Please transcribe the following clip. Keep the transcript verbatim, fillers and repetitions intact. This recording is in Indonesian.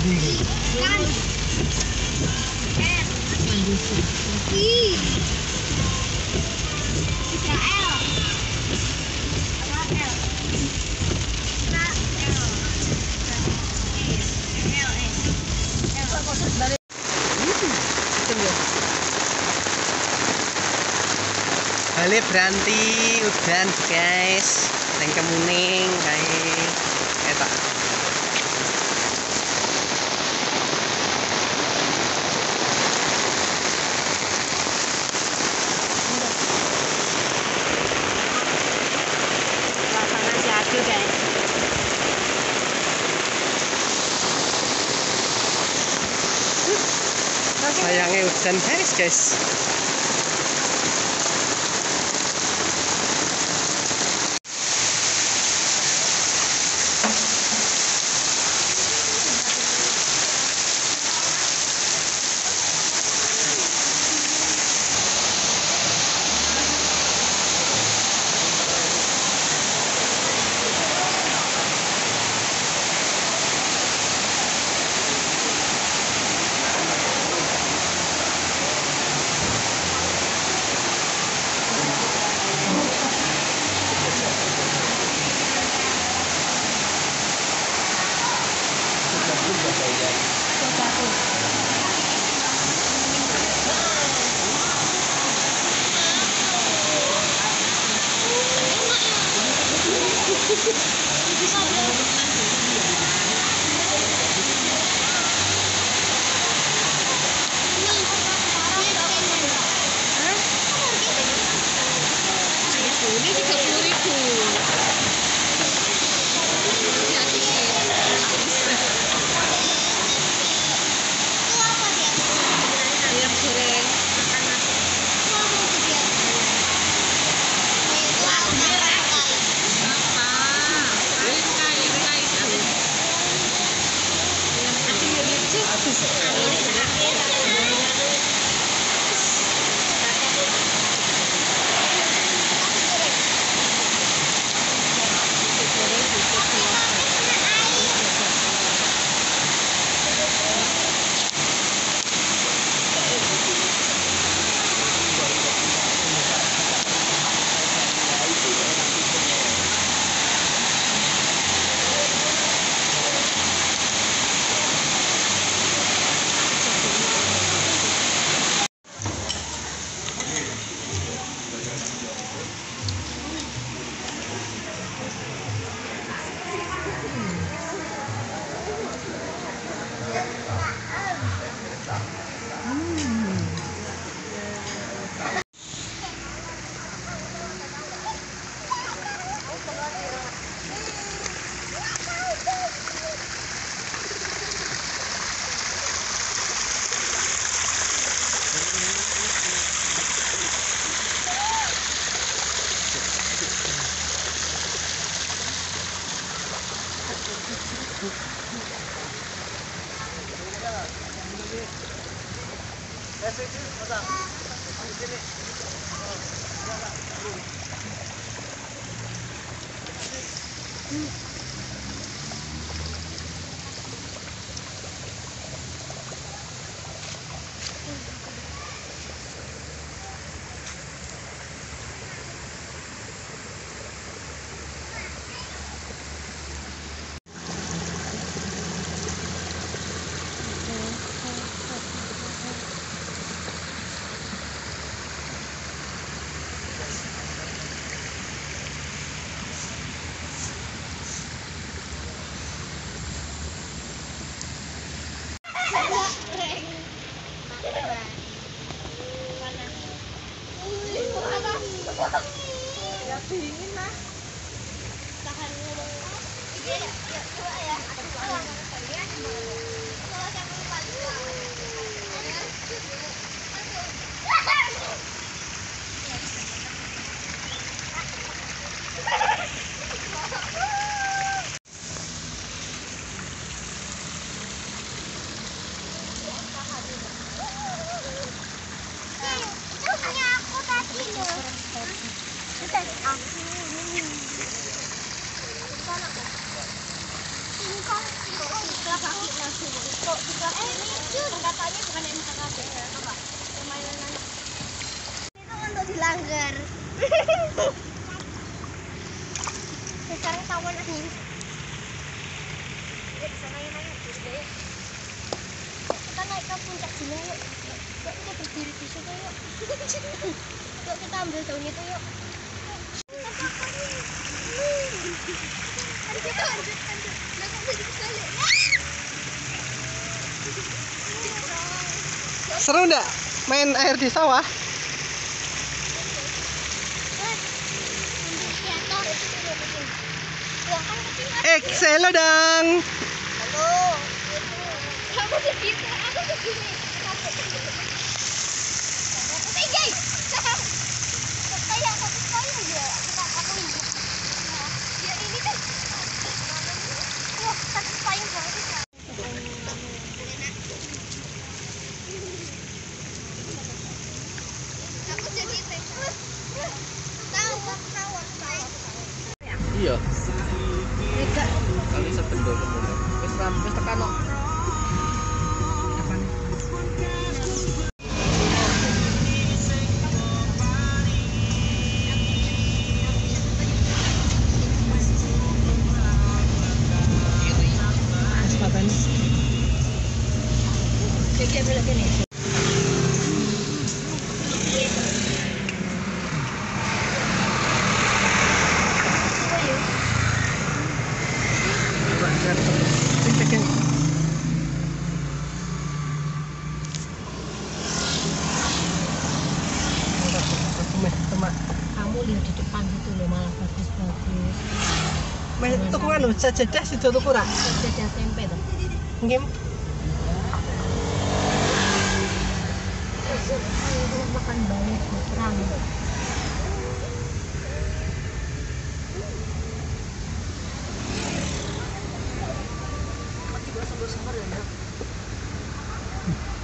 Kan. R. I. Israel. Apa L? Israel. L. L. L. Balik berhenti udan guys, neng kemuning kayak eta. Lapangan jago guys. Sayangnya udan guys guys. Ini tiga puluh ribu. Ayam goreng. buka ini katanya bukan M K K B apa permainan anak itu untuk dilanggar. Sekarang tawan lagi ya bisa naik-naik dulu. Kita naik ke puncak gunung yuk. Yuk kita berdiri di situ yuk. Yuk kita ambil daun itu yuk. Lanjut lanjut lanjut. Lah kok jadi balik? Seru enggak main air di sawah? Eh, selo dong. Halo. Kamu begitu, aku begini. Tinggi. Saya satu kali aja. Aku ini. Ya ini kan. Wah, satisfying banget. Aku jadi tahu, tahu, tahu. Iya. Tidak. Kali sebendol. Wis ram, wis tekan kok. Kayak belok ini. Kamu lihat di depan itu loh malah bagus-bagus. Mas tuku anu sajadah sido tuku ra? Sajadah tempe tuh. Nggih. Makan banyak terang. Mati gua sambal-sambal ya.